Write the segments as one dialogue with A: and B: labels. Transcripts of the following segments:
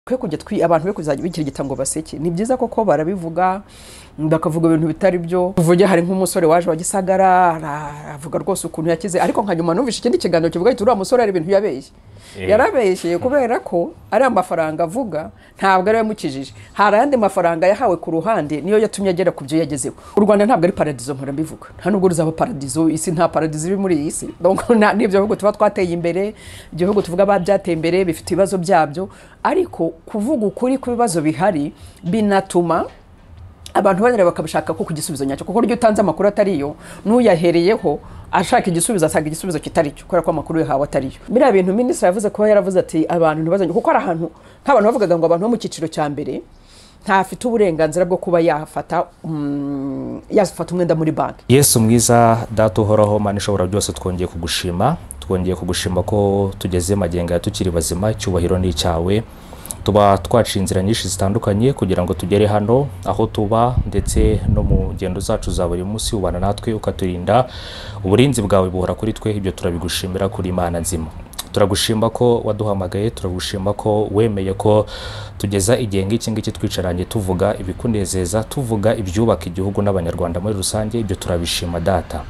A: kwe kujya abantu be kuzajya bikirigita ngo baseke ni byiza koko barabivuga ndakavuga ibintu bitari byo uvuge hari nk'umusore waje wa Gisagara avuga rwose ukuntu yakize ariko nkanyuma numvishe ikindi kiganiro kivuga ati uriya musore ari ibintu yabeshye yarabeshye kubera ko ari amafaranga avuga ntabwo ari yamukijije hari andi mafaranga yahawe ku ruhande niyo yatumye agera ku byo yagezeho u Rwanda ntabwo ari paradizo mpora mbivuga nta nubwo ruzaba paradizo isi nta paradizo iri muri iyi si donc nibyo bihugu tuba twateye imbere igihugu tuvuga babyateye imbere bifite ibibazo byabyo ariko kuvuga ukuri ku bibazo bihari binatuma abantu barera bakabashaka ko kugisubizo nyacyo kuko ryo utanze amakuru atariyo n'uyahereyeho ashaka igisubizo asaga igisubizo kitari cyo kubera ko amakuru yahawe atariyo biriya bintu minisitiri yavuze ko yaravuze ati abantu ntibazanye kuko ari ahantu nk'abantu bavugaga ngo abantu bo mu cyiciro cya mbere ntafite uburenganzira bwo kuba yafata umwenda muri banki.
B: Yesu mwiza data uhoraho Mana ishobora byose twongeye kugushima ko tugeze magenga tukiri bazima cyubahiro ni cyawe tuba twaciye inzira nyinshi zitandukanye kugira ngo tugere hano aho tuba ndetse no mu ngendo zacu za buri munsi ubana natwe ukaturinda uburinzi bwawe buhora kuri twe ibyo turabigushimira kuri Imana nzima turagushimba ko waduhamagaye turagushimba ko wemeye ko tugeza igihe ngiki twicaranye tuvuga ibikunezeza tuvuga ibyubaka igihugu n'abanyarwanda muri rusange ibyo turabishima data.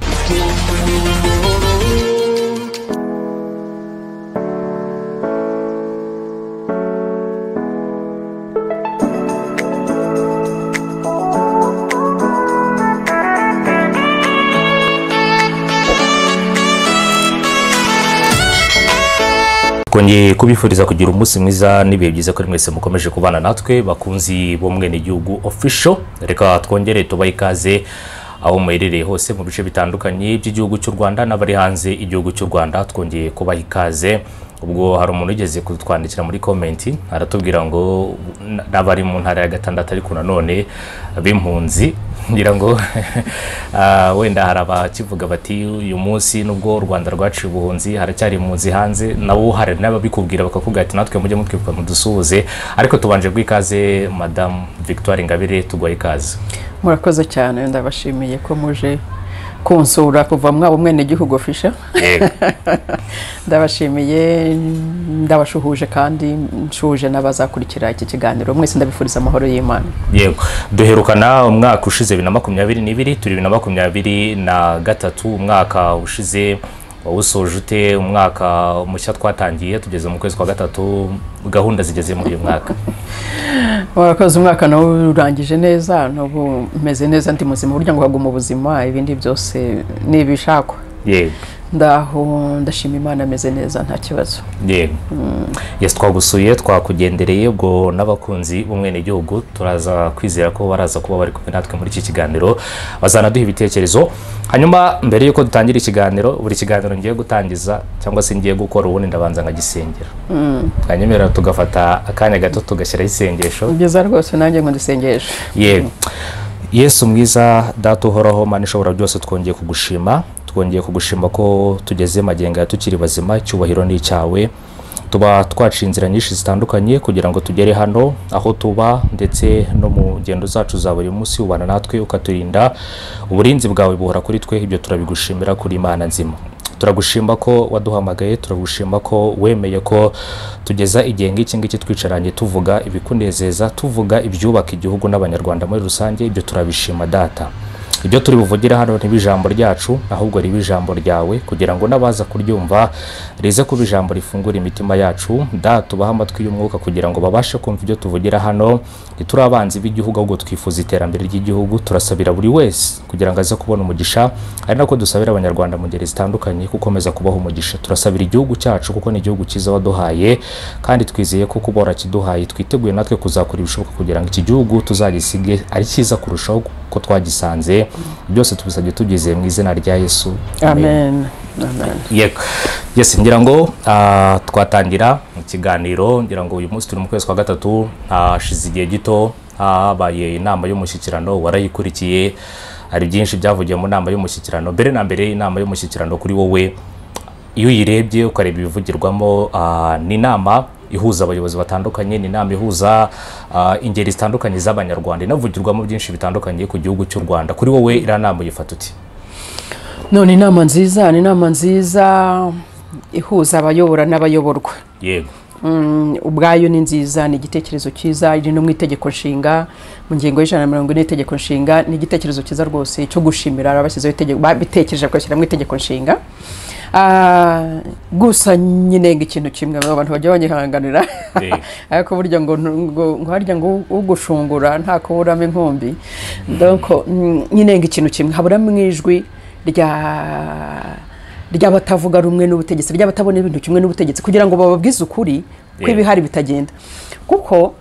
B: Kongeye kubifuriza kugira umunsi mwiza nibihe byiza ko mwese mukomeje kubana natwe bakunzi bo mwene igihugu official reka twongere tubaye ikaze aho muherereye hose mu bice bitandukanye by'igihugu cy'u Rwanda n'abari hanze igihugu cy'u Rwanda twongeye kubaha ikaze ubwo hari umuntu ugeze kutwandikira muri comment aratubwira ngo nabari mu ntara ya gatandatu ariko nanone b'impunzi ngira ngo wenda haraba kivuga bati uyu munsi nubwo Rwanda rwaciye ubuhunzi haracyari impunzi hanze nabo hari n'ababikubwira bakakubwira ati natwe mujye mutwibuka mudusuhuze ariko tubanje gwikaze Madame Victoire Ingabire tugwaye ikaze.
A: Murakoze cyane ndabashimiye ko muje konsura kuva mwabo mwene gihugu official ndabashimiye ndabashuhuje kandi nshuje nabazakurikira iki kiganiro mwese ndabifuriza amahoro y'Imana.
B: Yego duherukana umwaka ushize 2022 turi 2023 umwaka ushize wawusoje ute umwaka mushya twatangiye tugeze mu kwezi kwa gatatu gahunda zigeze muri uyu mwaka.
A: Warakoze umwaka nawe urangije neza n'ubu meze neza ndi muzima burya ngo haguma ubuzima ibindi byose nibishakwa.
B: Yego
A: ndaho ndashima Imana meze neza nta kibazo.
B: Yego yes twagusuye twakugendereye ubwo n'abakunzi b'umwene igihugu turaza kwizera ko baraza kuba bari kumwe natwe muri iki kiganiro bazanaduha ibitekerezo hanyuma mbere yuko dutangira ikiganiro buri kiganiro ngiye gutangiza cyangwa se ngiye gukora ubundi ndabanza ngagisengera twanyemera tugafata akanya gato tugashyira isengesho
A: byiza rwose nanjye ngo ndisengesho.
B: Yego Yesu mwiza data uhoraho Mana ishobora byose twongeye kugushima ko tugeze magenga tukiri bazima cyubahiro ni cyawe tuba twaciye inzira nyinshi zitandukanye kugira ngo tugere hano aho tuba ndetse no mu ngendo zacu za buri munsi ubana natwe ukaturinda uburinzi bwawe buhora kuri twe ibyo turabigushimira kuri Imana nzima turagushimba ko waduhamagaye turagushimba ko wemeye ko tugeza igihe ngiki twicaranye tuvuga ibikunezeza tuvuga ibyubaka igihugu n'abanyarwanda muri rusange ibyo turabishima data. Ibyo turi buvugira hano ntibijambo ryacu ahubwo ribe ijambo ryawe kugira ngo nabaza kuryumva rize kuba ijambo rifungura imitima yacu tubaha amatwi y'umwuka kugira ngo babashe kumva ibyo tuvugira hano ntiturabanzi b'igihugu ahubwo twifuza iterambere ry'igihugu turasabira buri wese kugira ngo aze kubona umugisha ari nako dusabira abanyarwanda mu ngeri zitandukanye gukomeza kubaho umugisha turasabira igihugu cyacu kuko ni igihugu cyiza waduhaye kandi twizeye ko kubora kiduhaye twiteguye natwe kuzakora ibishoboka kugira ngo iki gihugu tuzagisige ari cyiza kurushaho ko twagisanze byose tubisabye tugize mu izina rya Yesu
A: amen. Amen.
B: Yego yes ngira ngo twatangira mu kiganiro ngira ngo uyu munsi turi mu kwezi kwa gatatu hashize igihe gito habaye inama y'umushyikirano warayikurikiye hari byinshi byavugiye mu nama y'umushyikirano mbere na mbere inama y'umushyikirano kuri wowe iyo uyirebye ukareba ibivugirwamo ni inama ihuza abayobozi batandukanye ni inama ihuza ingeri zitandukanye z'abanyarwanda inavugirwamo byinshi bitandukanye ku gihugu cy'u Rwanda kuri wowe ira nama yifata uti?
A: None inama nziza ihuza abayobora n'abayoborwa.
B: Yego
A: ubwayo ni nziza, ni igitekerezo cyiza, iri no mu itegeko nshinga mu ngingo y'140 n'itegeko nshinga, ni igitekerezo cyiza rwose cyo gushimira abashyizeho itegeko babitekereje bakashyira mu itegeko nshinga. Gusa nyine ikintu kimwe abantu bajya banyihanganira ariko burya ngo harya ngo ugushungura nta kuburamo inkumbi. Donc nyine ikintu kimwe haburamo ijwi ry'abatavuga rumwe n'ubutegetsi, ry'abatabona ibintu kimwe n'ubutegetsi, kugira ngo bababwize ukuri ko ibihari bitagenda. Kuko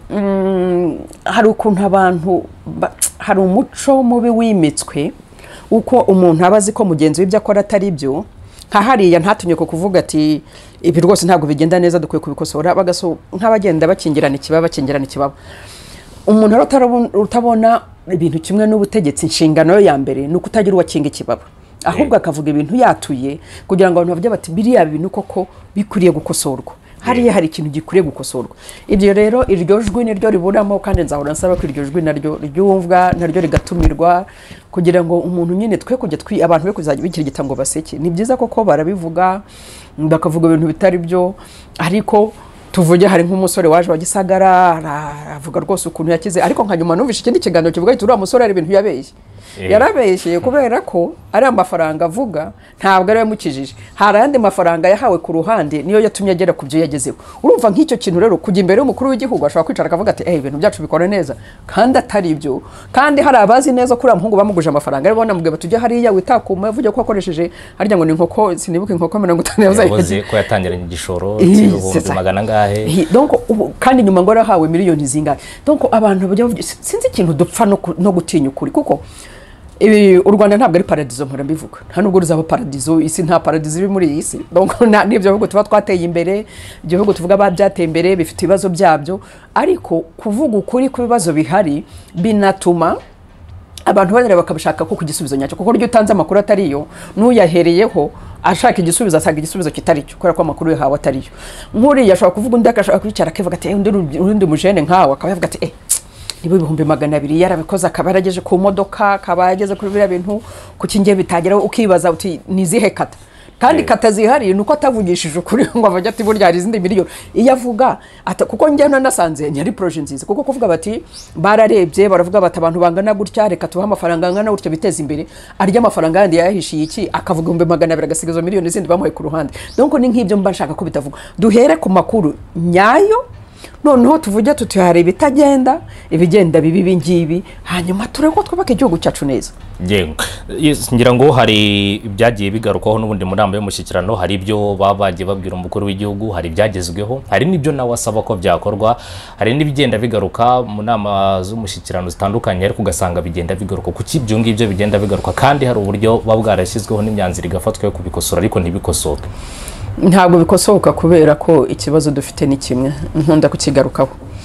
A: hari ukuntu abantu hari umuco mubi wimitswe uko umuntu abazi ko mugenzi w'ibyo akora atari byo, nka hariya ntatunye ko kuvuga ati ibi rwose ntabwo bigenda neza dukwiye kubikosora, nk'abagenda bakingirana ikibaba. Umuntu utabona ibintu kimwe n'ubutegetsi, inshingano yo ya mbere ni ukutagira uwakinga ikibaba, ahubwo akavuga ibintu yatuye kugira ngo abantu bajye bati biriya bintu koko bikwiriye gukosorwa, hariya hari ikintu gikwiriye gukosorwa. Ibyo rero iryo jwi niryo riburamo, kandi nzahora nsaba ko iryo jwi naryo ryumvwa, naryo rigatumirwa, kugira ngo umuntu nyine twe kujya abantu be kuzajya bikirigita ngo baseke. Ni byiza koko barabivuga bakavuga ibintu bitari byo, ariko tuvuge hari nk'umusore waje wa Gisagara avuga rwose ukuntu yakize, ariko nkanyuma numvishe ikindi kiganiro kivuga ati uriya musore ari ibintu yabeshye. Yarabeshye kubera ko ari amafaranga avuga ntabwo ari yamukijije, hari andi mafaranga yahawe ku ruhande niyo yatumye agera ku byo yagezeho. Urumva nk'icyo kintu rero kujya imbere y'umukuru w'igihugu ashobora kwicara akavuga ati ibintu byacu bikora neza, kandi atari byo. Kandi hari abazi neza ko uriya muhungu bamuguje amafaranga, ari bona mubwiye batujya hariya witakuma yavuye ko akoresheje harya ngo ni inkoko, sinibuka inkoko 50
B: yavuze ko yatangiranye igishoro cy'ibihumbi magana ngahe.
A: Donc kandi nyuma ngo arahawe miliyoni zingahe. Donc abantu sinzi ikintu dupfa no gutinya ukuri, kuko u Rwanda ntabwo ari paradizo mpora mbivuga, nta nubwo ruzaba paradizo, isi nta paradizo iri muri iyi si. Donc n'ibyo bihugu tuba twateye imbere, ibyo bihugu tuvuga babyateye imbere bifite ibibazo byabyo, ariko kuvuga ukuri ku bibazo bihari binatuma abantu bareba bakabashaka ko kugisubizo nyacyo, kuko ryo utanze amakuru atariyo n'uyahereyeho ashaka igisubizo asanga igisubizo kitari cyo, kubera ko amakuru yahawe atariyo. Nk'uriya ashobora kuvuga undi akashaka kwicara akavuga ati undi mujene nkawe akavuga ati nibo 200,000 yarabikoze, akaba yarageje ku modoka, akaba yageze kuri biriya bintu kuki ngiye bitageraho, ukibaza uti nizihe kata. Kandi kata zihari nuko atavugishije ukuri ngo avajya ati burya hari izindi miliyoni. Iyo avuga kuko njye nasanze nyari projet nziza, kuko kuvuga bati bararebye baravuga bati abantu bangana gutya, reka tuha amafaranga angana gutya biteza imbere, arya amafaranga yandi yahishiye iki, akavuga 200,000 agasigazo miliyoni zindi bamuhaye ku ruhande. Donc ni nk'ibyo mba nshaka ko bitavuga, duhere ku makuru nyayo, noneho tuvuge tuti hari bitagenda, ibigenda bibi ngibi, hanyuma tureko twubaka igihugu cyacu neza.
B: Ngira ngo hari ibyagiye bigarukaho n'ubundi mu nama y'umushyikirano, hari ibyo babagiye babwira umukuru w'igihugu, hari ibyagezweho, hari n'ibyo nawe asaba ko byakorwa, hari n'ibigenda bigaruka mu nama z'umushyikirano zitandukanye, ariko ugasanga bigenda bigaruka. Kuki ibyo ngibyo bigenda bigaruka kandi hari uburyo bwarashyizweho n'imyanziro igafatwa yo kubikosora ariko ntibikosoke?
A: Ntabwo bikosoka kubera ko ikibazo dufite ni kimwe, nkunda kukigarukaho.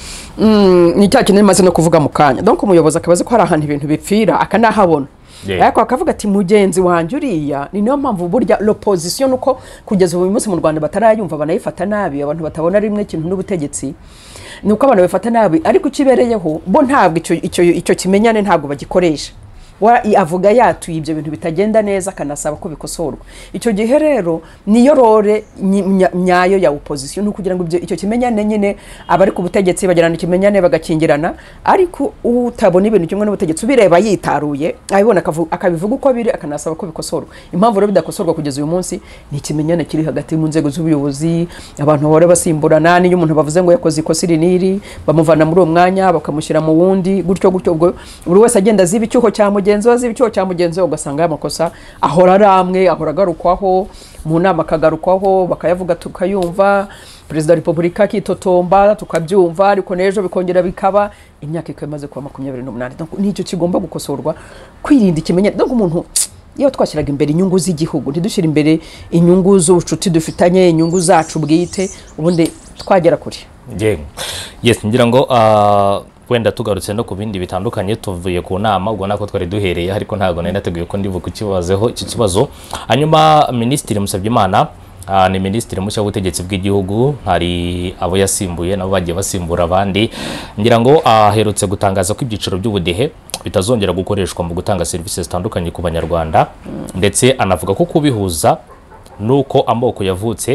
A: Ni cya kintu maze no kuvuga mu kanya. Donc umuyobozi akabaze ko hari ahantu ibintu bipfira akanahabona, ariko akavuga ati mugenzi wanjye uriya. Ni niyo mpamvu burya l'opposition uko kugeza ubu munsi mu Rwanda batarayumva, banayifata nabi, abantu batabona rimwe ikintu n'ubutegetsi, nuko abantu bafata nabi, ariko kibereyeho bo ntabwo icyo kimenyane ntabwo bagikoresha. Avuga yatuye ibyo bintu bitagenda neza, akanasaba ko bikosorwa. Icyo gihe rero niyo role nyayo ya opposition, no kugira ngo icyo kimenyane nyine abari ku butegetsi bagirana ikimenyane bagakingirana, ariko utabona ibintu kimwe n'ubutegetsi ubireba yitaruye abibona akabivuga uko biri, akanasaba ko bikosorwa. Impamvu rero bidakosorwa kugeza uyu munsi ni ikimenyane kiri hagati mu nzego z'ubuyobozi, abantu bahora basimburana, niyo umuntu bavuze ngo yakoze ikosa iri bamuvana muri uwo mwanya bakamushyira mu wundi, gutyo ubwo buri wese agenda ziba icyuho cya z'ibicyuho cya mugenzi we, ugasanga y'amakosa ahora ari amwe, ahora agarukwaho mu nama, akagarukwaho bakayavuga tukayumva, Perezida wa Repubulika akitotomba tukabyumva, ariko n'ejo bikongera bikaba, imyaka ikamaze kuba 28. Donc nicyo kigomba gukosorwa, kwirinda ikimenyane. Donc umuntu iyo twashyiraga imbere inyungu z'igihugu, ntidushyira imbere inyungu z'ubucuti dufitanye, inyungu zacu bwite, ubundi twagera kuri.
B: Yes, ngira ngo wenda tugarutse no ku bindi bitandukanye, tuvuye ku nama ubwo nako twari duhereye, ariko ntago nari nateguye ko ndivuga kukibazeho iki kibazo. Hanyuma Minisitiri Musabyimana ni Minisitiri mushya w'ubutegetsi bw'igihugu, hari abo yasimbuye nabo bagiye basimbura abandi. Ngira ngo aherutse gutangaza ko ibyiciro by'ubudehe bitazongera gukoreshwa mu gutanga serivisi zitandukanye ku Banyarwanda, ndetse anavuga ko kubihuza nuko amoko yavutse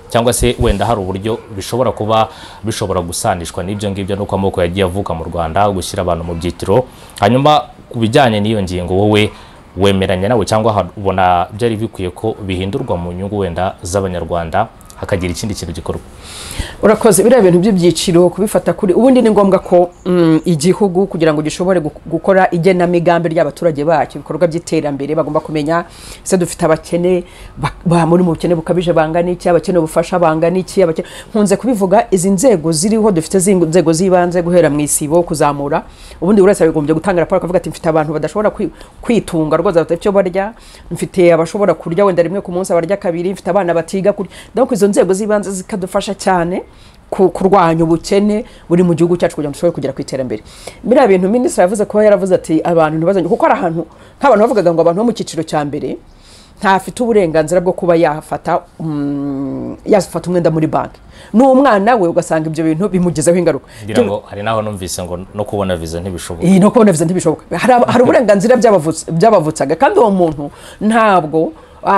B: cyangwa se wenda hari uburyo bishobora gusanishwa n'ibyo ngibyo nuko amoko yagiye avuka mu Rwanda gushyira abantu mu byiciro. Hanyuma ku bijyanye n'iyo ngingo wowe wemeranya nawe cyangwa ubona byari bikwiye ko bihindurwa mu nyungu wenda z'Abanyarwanda hakagira ikindi kintu gikorwa?
A: Urakoze, biriya bintu by'ibyiciro kubifata kuri ubundi ni ngombwa ko igihugu kugira ngo gishobore gukora igenamigambi ry'abaturage bacyo ibikorwa by'iterambere bagomba kumenya se dufite abakene muri mu bukene bukabije bangana iki, abakene ubufasha bangana iki, nkunze kubivuga izi nzego ziriho dufite inzego z'ibanze guhera mu isibo kuzamura. Ubundi buri wese abigombye gutanga raporo akavuga ati mfite abantu badashobora kwitunga rwose batafite icyo barya, mfite abashobora kurya wenda rimwe ku munsi abarya kabiri, mfite abana batiga kuri. Donc izo nzego z'ibanze zikadufasha cyane kurwanya ubukene buri mu gihugu cyacu kugira ngo dushobore kugera ku iterambere. Biriya bintu minisitiri yavuze ko yaravuze ati abantu ntibazanye, kuko ari ahantu nk'abantu bavugaga ngo abantu bo mu cyiciro cya mbere ntafite uburenganzira bwo kuba yafata umwenda muri banki, n'umwana we ugasanga ibyo bintu bimugezeho ingaruka.
B: Ngira ngo hari naho numvise ngo no kubona visa ntibishoboka.
A: No kubona visa ntibishoboka. Hari uburenganzira by'abavutsaga kandi uwo muntu ntabwo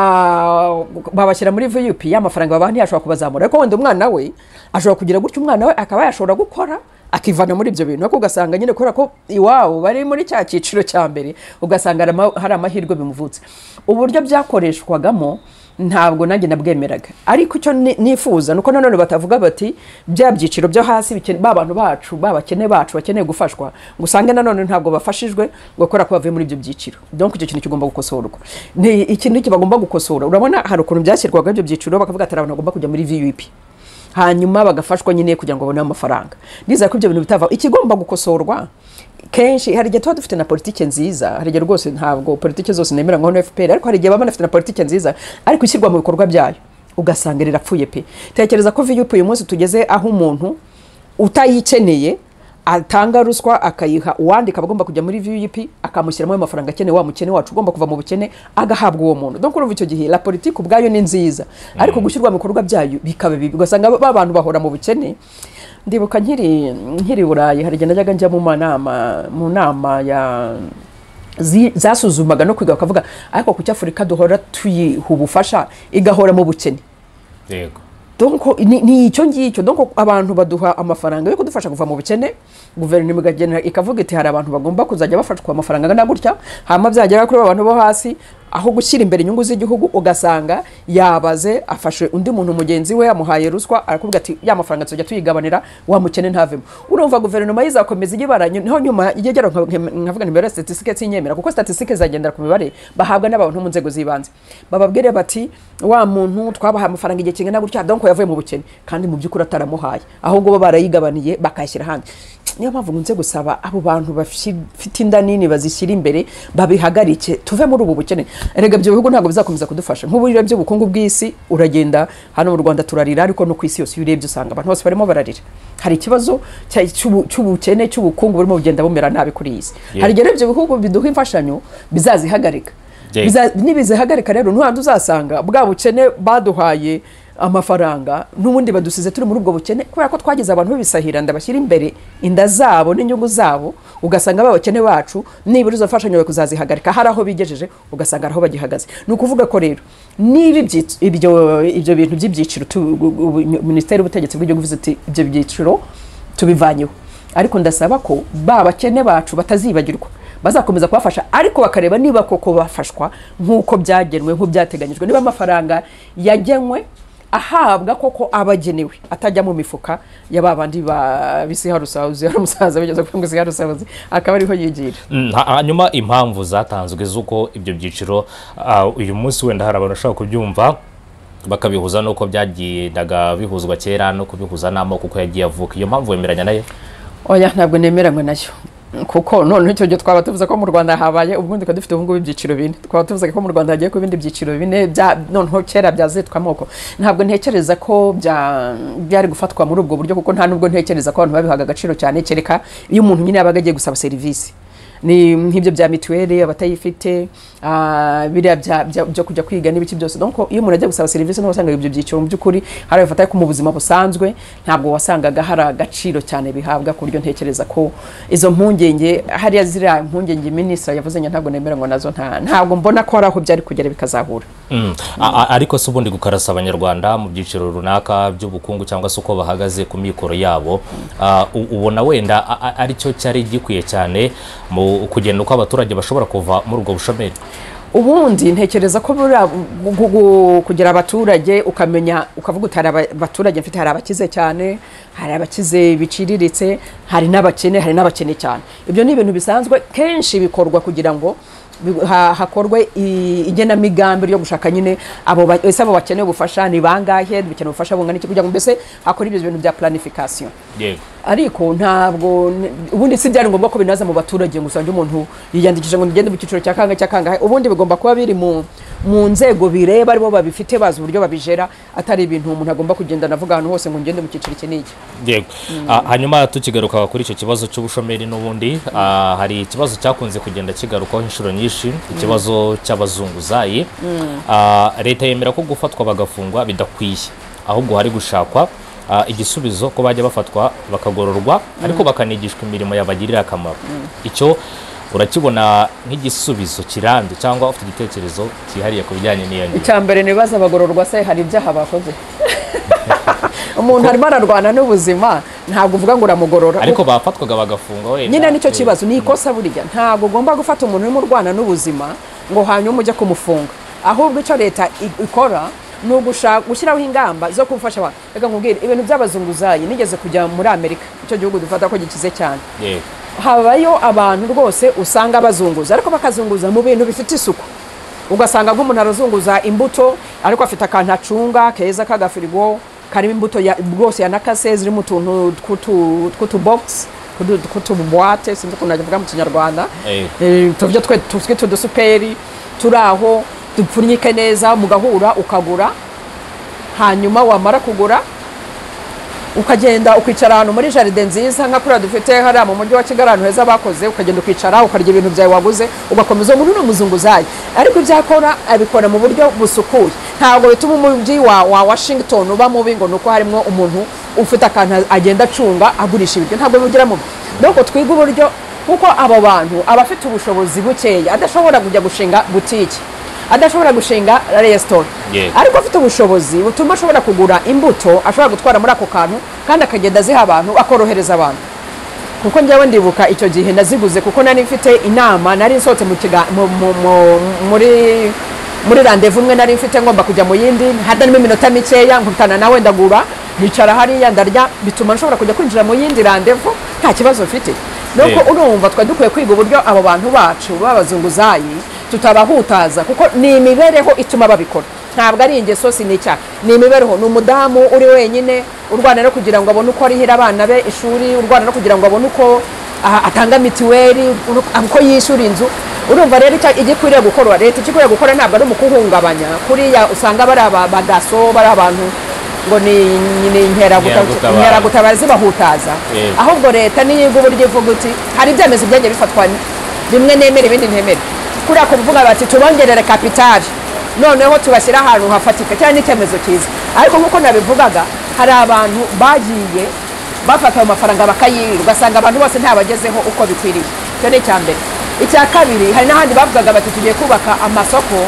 A: babashyira muri VIP y'amafaranga babaha ntiyashobora kubazamura, ariko wenda umwana we ashobora kugira gutyo, umwana we akaba yashobora gukora akivana muri ibyo bintu, ariko ugasanga nyine kubera ko iwabo bari muri cya cyiciro cya mbere ugasanga hari amahirwe bimuvutse. Uburyo byakoreshwagamo ntabwo nanjye nabwemeraga, ariko icyo nifuza nuko nanone batavuga bati bya byiciro byo hasi abantu bacu babakene bacu bakeneye gufashwa, gusange nanone ntabwo bafashijwe gukora ko bavuye muri ibyo byiciro. Donc icyo kintu kigomba gukosorwa. Ni ikintu kibagomba gukosora. Urabona hari ukuntu byashyirwaga ibyo byiciro bakavuga ati abantu bagomba kujya muri VIP, hanyuma bagafashwa nyine kugira ngo babone amafaranga. Ndiza ko ibyo bintu bitava. Ikigomba gukosorwa kenshi hari igihe tuba dufite na politike nziza, hari igihe rwose ntabwo politike zose nemera ngo FPR, ariko hari igihe baba banafite na politike nziza ariko ishyirwa mu bikorwa byayo ugasanga rirapfuye pe. Tekereza ko VIP uyu munsi tugeze aho umuntu utayikeneye atanga ruswa akayiha uwandika bagomba kujya muri VIP akamushyiramo amafaranga akeneye, wa mukene wacu ugomba kuva mu bukene agahabwa uwo muntu. Donc urumva icyo gihe la politique ubwayo ni nziza, ariko gushyirwa mu bikorwa byayo bikaba bibi, ugasanga abantu bahora mu bukene. Ndibuka nkiri Burayi hari igihe najyaga njya mu nama ya zasuzumaga no kwiga bakavuga ariko ku cy'Afurika duhora tuyiha ubufasha igahora mu bukene.
B: Yego.
A: Donc ni icyo ngicyo. Donc abantu baduha amafaranga yo kudufasha kuva mu bukene, guverinoma igagena ikavuga iti hari abantu bagomba kuzajya bafashwa amafaranga angana gutya, hama byagera kuri abantu bo hasi aho gushyira imbere inyungu z'igihugu ugasanga yabaze afashe undi muntu mugenzi we amuhaye ruswa, arakubwira ati ya mafaranga tujya tuyigabanira wa mukene ntavemo. Urumva guverinoma yizakomeza igibaranye niho nyuma igegera nkavuga nimero statistique sinyemera, kuko statistique zagendera ku mibare bahabwa n'abantu mu nzego zibanze, bababwire bati wa muntu twabaha amafaranga igihe kingana gutya donc yavuye mu bukene, kandi mu by'ukuri ataramuhaye ahubwo bo barayigabaniye bakayishyira hanze. Niyo mpamvu nkunze gusaba abo bantu bafite inda nini bazishyira imbere babihagarike tuve muri ubu bukene. Erega ibyo bihugu ntabwo bizakomeza kudufasha. Nk'uburyo by'ubukungu bw'isi uragenda hano mu Rwanda turarira, ariko no ku isi yose urebye usanga abantu bose barimo bararira. Hari ikibazo cy'ubukene cy'ubukungu burimo bugenda bumera nabi kuri iyi isi. Hari igihe ibyo bihugu biduha imfashanyo bizazihagarika. Nibizihagarika rero ntuhandi uzasanga bwa bukene baduhaye amafaranga n'ubundi badusize turi muri ubwo bukene, kubera ko twagize abantu b'ibisahiranda bashyira imbere inda zabo n'inyungu zabo, ugasanga babakene bacu nibura izo mfashanyo kuzazihagarika hari aho bigejeje ugasanga araho bagihagaze. Ni ukuvuga ko rero niba ibyo bintu by'ibyiciro Minisiteri y'Ubutegetsi bw'igihugu ivuze ati ibyo byiciro tubivanyeho, ariko ndasaba ko babakene bacu batazibagirwa, bazakomeza kubafasha ariko bakareba niba koko bafashwa nk'uko byagenwe nk'ubyateganyijwe, niba amafaranga yagenwe ahabwa koko abagenewe atajya mu mifuka ya babandi bisiharusahuzi ari umusaza bigeze ku ngisiharusahuzi akaba ariho yigira.
B: Hanyuma impamvu zatanzwe z'uko ibyo byiciro uyu munsi wenda hari abantu bashaka kubyumva bakabihuza nuko byagidaga bihuzwa kera no kubihuza n'amoko kuko yagiye avuka, iyo mpamvu wemeranya nayo?
A: Oya, ntabwo nemeranywe nayo, kuko none icyo gihe twaba tuvuze ko mu Rwanda habaye ubundi ko dufite ubungu ibyiciro bine, twaba tuvuze ko mu Rwanda hagiye ku bindi byiciro bine noneho kera byazitwa amoko. Ntabwo ntekereza ko byari gufatwa muri ubwo buryo, kuko nta nubwo ntekereza ko abantu babihaga agaciro cyane, kereka iyo umuntu nyine yabaga agiye gusaba serivisi. ni nk'ibyo bya mituweli abatayifite biriya byo kujya kwiga n'ibiki byose. Donc iyo umuntu ajya gusaba serivisi no wasanga ibyo byiciro mu by'ukuri hari abafata ko mu buzima busanzwe ntabwo wasangaga hari agaciro cyane bihabwa ku buryo ntekereza ko izo mpungenge hariya ziriya mpungenge minisitiri yavuze ntabwo nemera ngo nazo ntabwo mbona ko hari aho byari kugera bikazahura.
B: Ariko se ubundi gukarasa abanyarwanda mu byiciro runaka by'ubukungu cyangwa se uko bahagaze ku mikoro yabo ubona wenda ari cyo cyari gikwiye cyane mu kugenda uko abaturage bashobora kuva muri ubwo bushomeri?
A: Ubundi ntekereza ko kugira abaturage ukamenya ukavuga utari abaturage mfite hari abakize cyane, hari abakize biciriritse, hari n'abakene cyane. Ibyo ni ibintu bisanzwe kenshi bikorwa kugira ngo hakorwe igenamigambi ryo gushaka nyine abo bakeneye ubufasha ni bangahe, bikeneye ubufasha bungana iki kugira ngo mbese hakora ibyo bintu bya planification. Ariko ntabwo ubundi si byari ngombwa ko binaza mu baturage gusa ndi umuntu yiyandikije ngo ngende mu cyiciro cya kangahe. Ubundi bigomba kuba biri mu nzego bireba aribo babifite bazi uburyo babijera, atari ibintu umuntu agomba kugenda navuga ahantu hose ngo ngende mu cyiciro kiniki.
B: Yego. Hanyuma tukigaruka kuri icyo kibazo cy'ubushomeri n'ubundi hari ikibazo cyakunze kugenda kigarukaho inshuro nyinshi, ikibazo cy'abazunguzayi. Leta yemera ko gufatwa bagafungwa bidakwiye, ahubwo hari gushakwa igisubizo ko bajya bafatwa bakagororwa ariko bakanigishwa imirimo yabagirira akamaro. Icyo urakibona nk'igisubizo kirambye cyangwa ufite igitekerezo cyihariye ku bijyanye n'iyo ngingo?
A: Icyambere nibaza abagororwa se hari ibyaha bakoze? Umuntu arimo ararwana n'ubuzima ntabwo uvuga ngo uramugorora,
B: ariko bafatwaga bagafungwa wenda.
A: Nyine nicyo kibazo, ni ikosa burya. Ntabwo ugomba gufata umuntu urimo urwana n'ubuzima ngo hanyuma ujye kumufunga, ahubwo icyo leta ikora ni gushyiraho ingamba zo gufasha abantu. Reka nkubwire ibintu by'abazunguzayi, nigeze kujya muri Amerika, icyo gihugu dufata ko gikize cyane. Habayo abantu rwose usanga bazunguza, ariko bakazunguza mu bintu bifite isuku. Ugasanga nk'umuntu arazunguza imbuto ariko afite akantu acunga keza k'agafirigo karimo imbuto rwose yanakase ziri mu tuntu tw'utubox tw'utubuwate, sinzi ukuntu navuga mu Kinyarwanda, tubyo twitwa udusuperi turi aho dupfunyike neza, mugahura ukagura, hanyuma wamara kugura ukagenda ukicara ahantu muri jaride nziza nka kuri dufite hariya mu mujyi wa Kigali ahantu heza bakoze, ukagenda ukicara ukarya ibintu byawe waguze ugakomeza. Umuntu ni umuzunguzayi ariko ibyo akora abikora mu buryo busukuye, ntabwo bituma umujyi wa Washington uba mubi ngo nuko harimo umuntu ufite akantu agenda acunga agurisha ibiryo, ntabwo bigira mubi. Nuko twiga uburyo kuko abo bantu abafite ubushobozi bukeya adashobora kujya gushinga butike, adashobora gushinga restaurant, ariko afite ubushobozi butuma ashobora kugura imbuto ashobora gutwara muri ako kantu kandi akagenda aziha abantu akorohereza abantu. Kuko njyewe ndibuka icyo gihe naziguze kuko nari mfite inama, nari nsohotse muri rendezvous imwe nari mfite ngomba kujya mu yindi, hadanimo iminota mikeya nkutana nawe ndagura nicara hariya ndarya, bituma nshobora kujya kwinjira mu yindi rendezvous nta kibazo mfite. Nuko urumva twa dukwiye kwiga uburyo abo bantu bacu b'abazunguzayi tutabahutaza, kuko ni imibereho ituma babikora, ntabwo ari ingeso, si n'icyaha, ni imibereho. Ni umudamu uri wenyine urwana no kugira ngo abone uko arihira abana be ishuri, urwana no kugira ngo abone uko atanga mituweli, uko yishyura inzu. Urumva rero igikwiriye gukorwa, leta igikwiriye gukora ntabwo ari mu kuhungabanya kuriya usanga bari abadaso, bari abantu ngo ni inkeragutabara zibahutaza. Ahubwo leta niyiga uburyo ivuga uti hari ibyemezo byagiye bifatwa bimwe nemera ibindi ntemera, kuriya kuvuga bati tubongerere kapitali noneho tubashyira ahantu hafatika, cyane n'icyemezo cyiza. Ariko nk'uko nabivugaga hari abantu bagiye bafata ayo mafaranga bakayirirwa, ugasanga abantu bose ntabagezeho uko bikwiriye. Icyo ni icya mbere. Icya kabiri, hari n'ahandi bavugaga bati tugiye kubaka amasoko,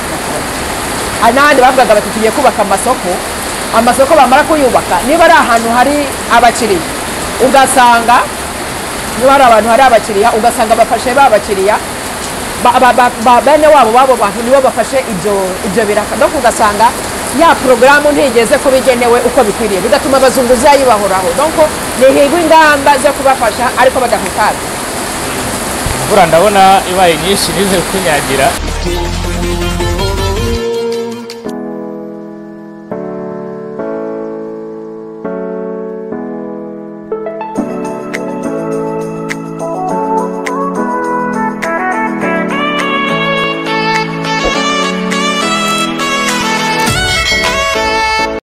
A: amasoko bamara kuyubaka niba ari ahantu hari abakiriya, ugasanga niba hari abantu hari abakiriya ugasanga bafashe babakiriya bene wabo babo bantu nibo bafashe ibyo biraka, no ugasanga ya porogaramu ntigeze ko bigenewe uko bikwiriye, bigatuma abazunguzayi bahoraho. Donc nihigwa ingamba zo kubafasha ariko badahutaza.
B: Bura ndabona ibaye nyinshi nize kunyagira.